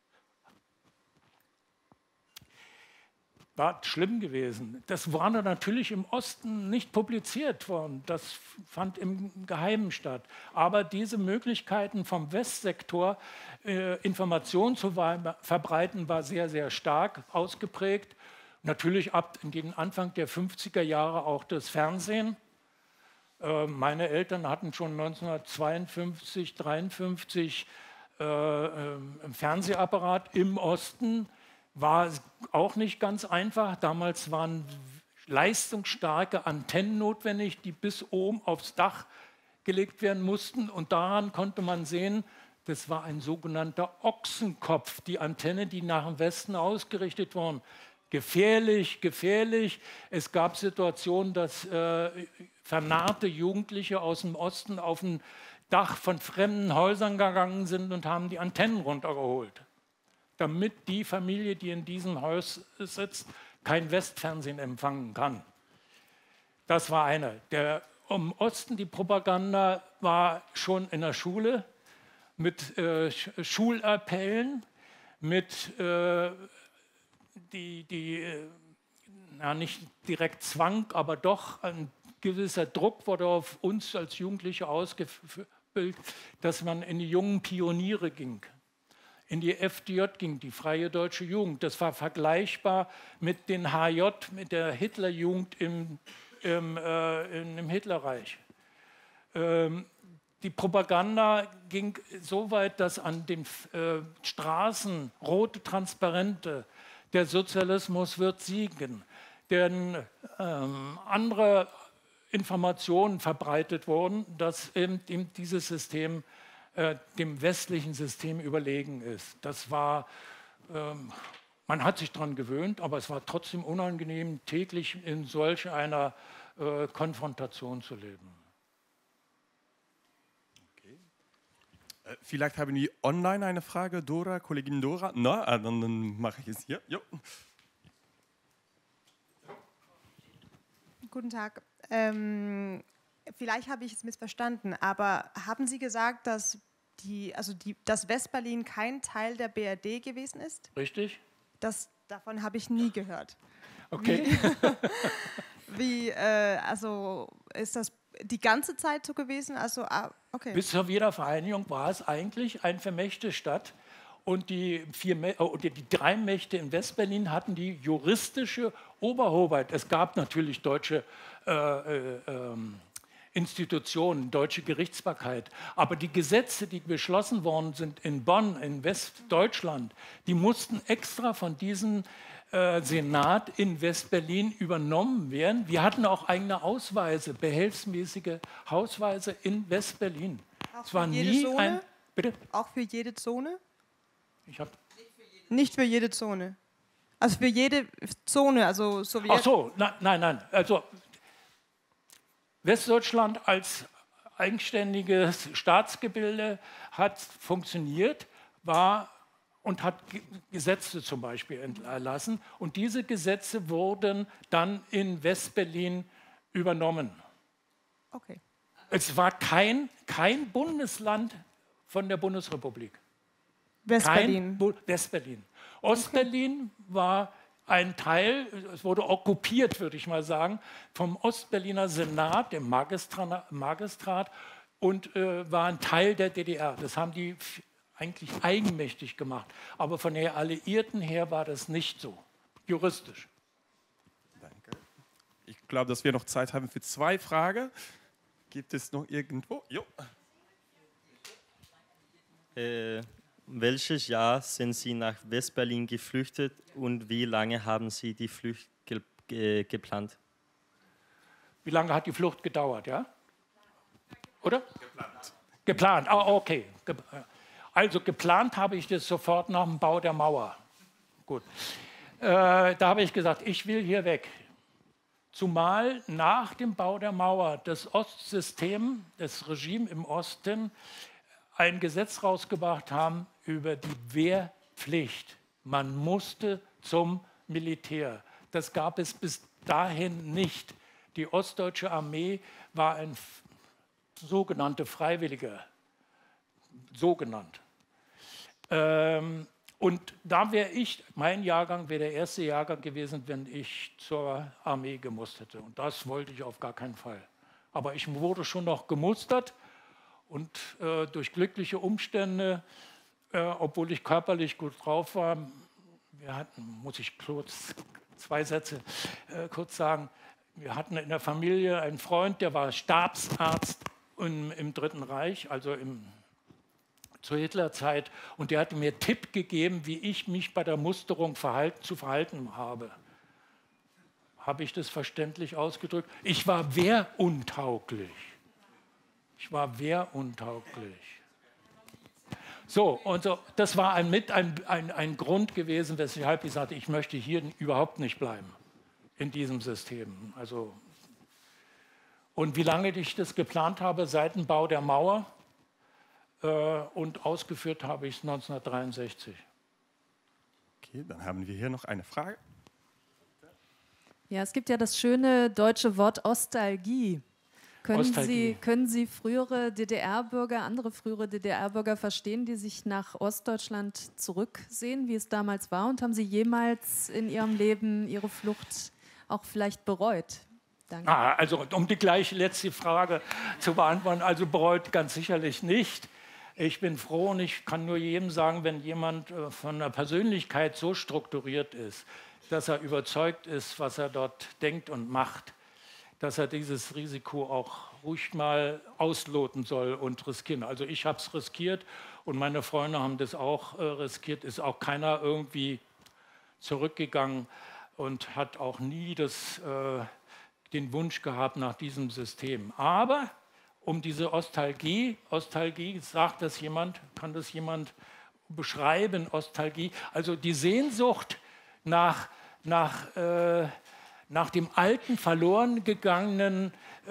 War schlimm gewesen. Das war natürlich im Osten nicht publiziert worden. Das fand im Geheimen statt. Aber diese Möglichkeiten vom Westsektor, Informationen zu verbreiten, war sehr, sehr stark ausgeprägt. Natürlich ab den Anfang der 50er Jahre auch das Fernsehen. Meine Eltern hatten schon 1952, 1953 einen Fernsehapparat im Osten. War auch nicht ganz einfach. Damals waren leistungsstarke Antennen notwendig, die bis oben aufs Dach gelegt werden mussten. Und daran konnte man sehen, das war ein sogenannter Ochsenkopf, die Antenne, die nach dem Westen ausgerichtet waren. Gefährlich, gefährlich. Es gab Situationen, dass vernarrte Jugendliche aus dem Osten auf ein Dach von fremden Häusern gegangen sind und haben die Antennen runtergeholt, damit die Familie, die in diesem Haus sitzt, kein Westfernsehen empfangen kann. Das war eine. Im Osten die Propaganda war schon in der Schule mit Schulappellen, mit nicht direkt Zwang, aber doch ein gewisser Druck wurde auf uns als Jugendliche ausgebildet, dass man in die jungen Pioniere ging. In die FDJ ging, die Freie Deutsche Jugend. Das war vergleichbar mit den HJ, mit der Hitlerjugend im Hitlerreich. Die Propaganda ging so weit, dass an den Straßen rote Transparente, der Sozialismus wird siegen, denn andere Informationen verbreitet wurden, dass eben dieses System dem westlichen System überlegen ist. Das war Man hat sich daran gewöhnt, aber es war trotzdem unangenehm, täglich in solch einer Konfrontation zu leben. Okay. Vielleicht haben wir online eine Frage, Dora, Kollegin Dora. Na, dann mache ich es hier. Jo. Guten Tag. Vielleicht habe ich es missverstanden, aber haben Sie gesagt, dass dass Westberlin kein Teil der BRD gewesen ist? Richtig. Davon habe ich nie gehört. Okay. Also ist das die ganze Zeit so gewesen? Also, okay. Bis zur Wiedervereinigung war es eigentlich eine vermächte Stadt. Und die 3 Mächte in Westberlin hatten die juristische Oberhoheit. Es gab natürlich deutsche Institutionen, deutsche Gerichtsbarkeit. Aber die Gesetze, die beschlossen worden sind in Bonn, in Westdeutschland, die mussten extra von diesem Senat in Westberlin übernommen werden. Wir hatten auch eigene Ausweise, behelfsmäßige Ausweise in Westberlin. Es war nie ein... Bitte? Auch für jede Zone? Nicht für jede Zone. Also für jede Zone, also Sowjet... Ach so, nein. Also Westdeutschland als eigenständiges Staatsgebilde hat funktioniert, und hat Gesetze zum Beispiel erlassen. Und diese Gesetze wurden dann in Westberlin übernommen. Okay. Es war kein Bundesland von der Bundesrepublik. Westberlin. Westberlin. Ostberlin war ein Teil, es wurde okkupiert, würde ich mal sagen, vom Ostberliner Senat, dem Magistrat, und war ein Teil der DDR. Das haben die eigentlich eigenmächtig gemacht. Aber von den Alliierten her war das nicht so, juristisch. Danke. Ich glaube, dass wir noch Zeit haben für 2 Fragen. Gibt es noch irgendwo? Jo. Welches Jahr sind Sie nach Westberlin geflüchtet und wie lange haben Sie die Flucht geplant? Wie lange hat die Flucht gedauert, ja? Oder? Geplant. Geplant, okay. Also geplant habe ich das sofort nach dem Bau der Mauer. Gut. Da habe ich gesagt, ich will hier weg. Zumal nach dem Bau der Mauer das Ostsystem, das Regime im Osten, ein Gesetz rausgebracht haben über die Wehrpflicht. Man musste zum Militär. Das gab es bis dahin nicht. Die ostdeutsche Armee war ein sogenannte Freiwilliger. Sogenannt. Und da wäre mein Jahrgang wäre der erste Jahrgang gewesen, wenn ich zur Armee gemusst hätte. Und das wollte ich auf gar keinen Fall. Aber ich wurde schon noch gemustert. Und durch glückliche Umstände, obwohl ich körperlich gut drauf war, muss ich kurz 2 Sätze kurz sagen, wir hatten in der Familie einen Freund, der war Stabsarzt im Dritten Reich, also zur Hitlerzeit, und der hatte mir Tipp gegeben, wie ich mich bei der Musterung zu verhalten habe. Habe ich das verständlich ausgedrückt? Ich war wehruntauglich. So, und so, das war ein Grund gewesen, weshalb ich sagte, ich möchte hier überhaupt nicht bleiben, in diesem System. Also, und wie lange ich das geplant habe, seit dem Bau der Mauer, und ausgeführt habe ich es 1963. Okay, dann haben wir hier noch eine Frage. Ja, es gibt ja das schöne deutsche Wort Ostalgie. Können Sie frühere DDR-Bürger, andere frühere DDR-Bürger verstehen, die sich nach Ostdeutschland zurücksehen, wie es damals war? Und haben Sie jemals in Ihrem Leben Ihre Flucht auch vielleicht bereut? Danke. Also um die gleiche letzte Frage zu beantworten, also bereut ganz sicherlich nicht. Ich bin froh und ich kann nur jedem sagen, wenn jemand von der Persönlichkeit so strukturiert ist, dass er überzeugt ist, was er dort denkt und macht, dass er dieses Risiko auch ruhig mal ausloten soll und riskieren. Also ich habe es riskiert und meine Freunde haben das auch riskiert. Ist auch keiner irgendwie zurückgegangen und hat auch nie den Wunsch gehabt nach diesem System. Aber um diese Ostalgie sagt das jemand, kann das jemand beschreiben, Ostalgie, also die Sehnsucht nach dem alten, verloren gegangenen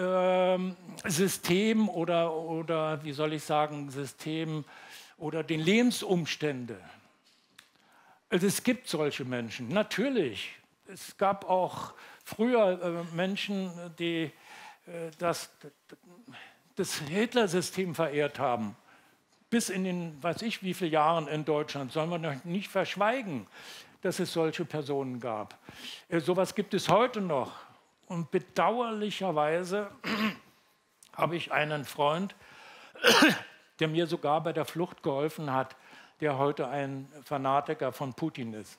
System oder wie soll ich sagen, System oder den Lebensumständen. Also es gibt solche Menschen, natürlich. Es gab auch früher Menschen, die das Hitler-System verehrt haben. Bis in den, weiß ich wie viele Jahren in Deutschland, soll man noch nicht verschweigen, dass es solche Personen gab. Sowas gibt es heute noch. Und bedauerlicherweise habe ich einen Freund, der mir sogar bei der Flucht geholfen hat, der heute ein Fanatiker von Putin ist.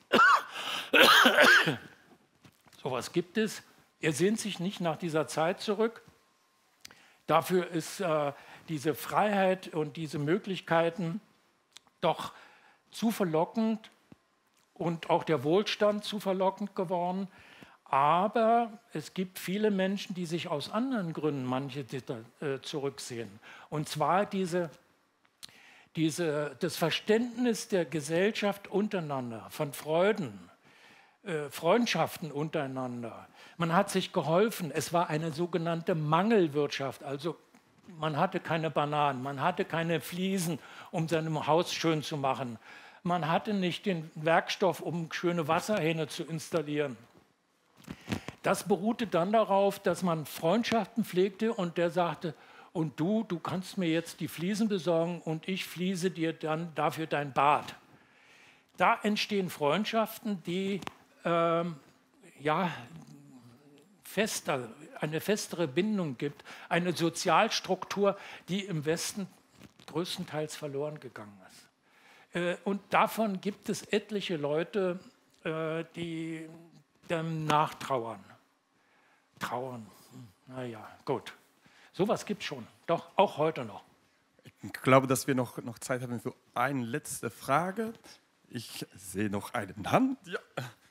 Sowas gibt es. Er sehnt sich nicht nach dieser Zeit zurück. Dafür ist diese Freiheit und diese Möglichkeiten doch zu verlockend und auch der Wohlstand zu verlockend geworden. Aber es gibt viele Menschen, die sich aus anderen Gründen manche zurücksehen. Und zwar das Verständnis der Gesellschaft untereinander, von Freuden, Freundschaften untereinander. Man hat sich geholfen. Es war eine sogenannte Mangelwirtschaft. Also man hatte keine Bananen, man hatte keine Fliesen, um sein Haus schön zu machen. Man hatte nicht den Werkstoff, um schöne Wasserhähne zu installieren. Das beruhte dann darauf, dass man Freundschaften pflegte und der sagte, und du kannst mir jetzt die Fliesen besorgen und ich fliese dir dann dafür dein Bad. Da entstehen Freundschaften, die eine festere Bindung gibt, eine Sozialstruktur, die im Westen größtenteils verloren gegangen ist. Und davon gibt es etliche Leute, die dem nachtrauern. Trauern, naja, gut. Sowas gibt es schon, doch, auch heute noch. Ich glaube, dass wir noch Zeit haben für eine letzte Frage. Ich sehe noch einen Hand. Ja.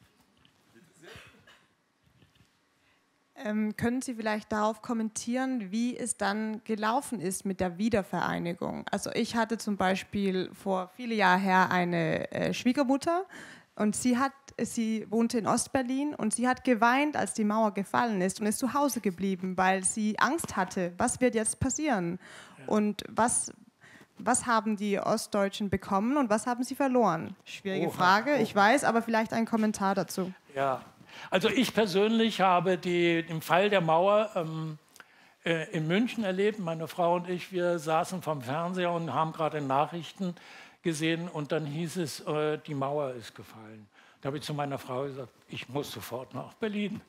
Können Sie vielleicht darauf kommentieren, wie es dann gelaufen ist mit der Wiedervereinigung? Also ich hatte zum Beispiel vor vielen Jahren her eine Schwiegermutter und sie wohnte in Ostberlin und sie hat geweint, als die Mauer gefallen ist und ist zu Hause geblieben, weil sie Angst hatte, was wird jetzt passieren? Ja. Und was haben die Ostdeutschen bekommen und was haben sie verloren? Schwierige Frage, ich weiß, aber vielleicht ein Kommentar dazu. Ja. Also ich persönlich habe den Fall der Mauer in München erlebt. Meine Frau und ich, wir saßen vom Fernseher und haben gerade Nachrichten gesehen und dann hieß es, die Mauer ist gefallen. Da habe ich zu meiner Frau gesagt, ich muss sofort nach Berlin.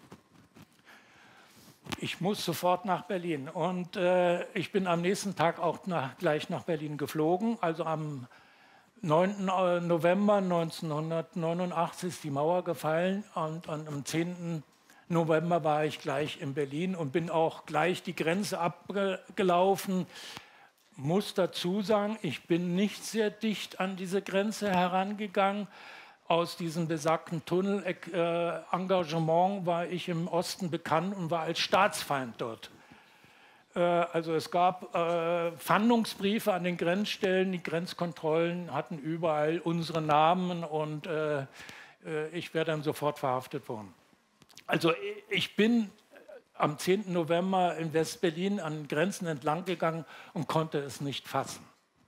Ich muss sofort nach Berlin. Und ich bin am nächsten Tag auch gleich nach Berlin geflogen. Also am 9. November 1989 ist die Mauer gefallen und am 10. November war ich gleich in Berlin und bin auch gleich die Grenze abgelaufen. Muss dazu sagen, ich bin nicht sehr dicht an diese Grenze herangegangen. Aus diesem besagten Tunnel-Engagement war ich im Osten bekannt und war als Staatsfeind dort. Also es gab Fahndungsbriefe an den Grenzstellen, die Grenzkontrollen hatten überall unsere Namen und ich wäre dann sofort verhaftet worden. Also ich bin am 10. November in West-Berlin an Grenzen entlang gegangen und konnte es nicht fassen.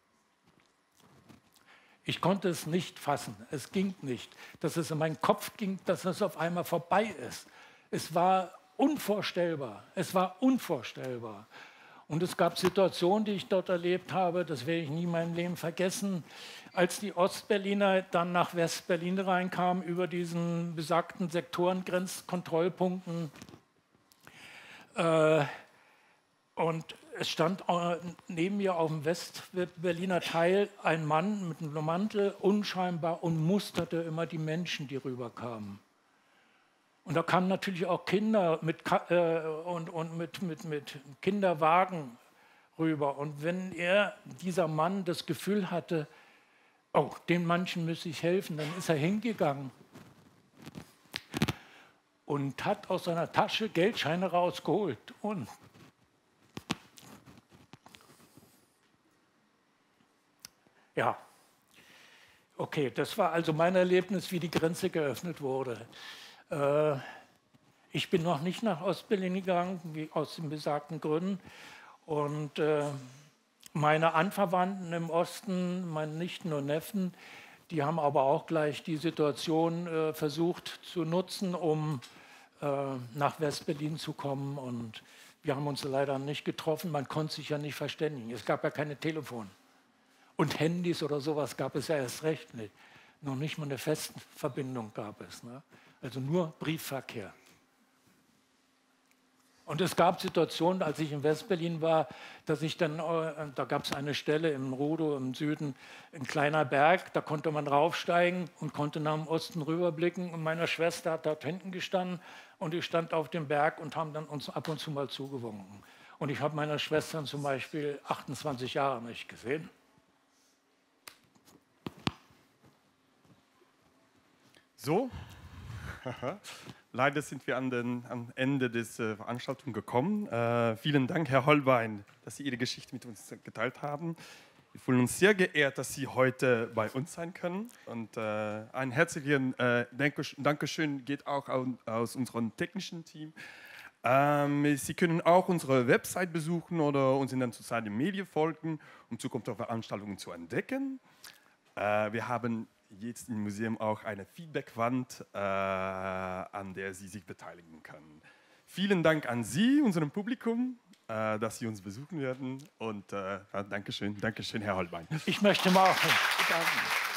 Ich konnte es nicht fassen, es ging nicht, dass es in meinen Kopf ging, dass es auf einmal vorbei ist. Es war unvorstellbar, es war unvorstellbar. Und es gab Situationen, die ich dort erlebt habe, das werde ich nie in meinem Leben vergessen, als die Ostberliner dann nach Westberlin reinkamen über diesen besagten Sektorengrenzkontrollpunkten. Und es stand neben mir auf dem Westberliner Teil ein Mann mit einem Mantel, unscheinbar, und musterte immer die Menschen, die rüberkamen. Und da kamen natürlich auch Kinder mit Kinderwagen rüber. Und wenn dieser Mann das Gefühl hatte, oh, den Menschen müsse ich helfen, dann ist er hingegangen und hat aus seiner Tasche Geldscheine rausgeholt. Und ja, Okay, das war also mein Erlebnis, wie die Grenze geöffnet wurde. Ich bin noch nicht nach Ostberlin gegangen, wie aus den besagten Gründen. Und meine Anverwandten im Osten, meine Nichten und Neffen, die haben aber auch gleich die Situation versucht zu nutzen, um nach Westberlin zu kommen. Und wir haben uns leider nicht getroffen, man konnte sich ja nicht verständigen. Es gab ja keine Telefone. Und Handys oder sowas gab es ja erst recht nicht. Noch nicht mal eine Festverbindung gab es. Ne? Also nur Briefverkehr. Und es gab Situationen, als ich in Westberlin war, dass ich dann, da gab es eine Stelle im Rudow im Süden, ein kleiner Berg, da konnte man raufsteigen und konnte nach dem Osten rüberblicken. Und meine Schwester hat dort hinten gestanden und ich stand auf dem Berg und haben dann uns ab und zu mal zugewunken. Und ich habe meine Schwestern zum Beispiel 28 Jahre nicht gesehen. So, leider sind wir am Ende der Veranstaltung gekommen. Vielen Dank, Herr Hohlbein, dass Sie Ihre Geschichte mit uns geteilt haben. Wir fühlen uns sehr geehrt, dass Sie heute bei uns sein können. Und ein herzliches Dankeschön geht auch aus unserem technischen Team. Sie können auch unsere Website besuchen oder uns in den sozialen Medien folgen, um zukünftige Veranstaltungen zu entdecken. Wir haben jetzt im Museum auch eine Feedbackwand, an der Sie sich beteiligen können. Vielen Dank an Sie, unserem Publikum, dass Sie uns besuchen werden. Und Dankeschön, Herr Hohlbein. Ich möchte mal auch bedanken.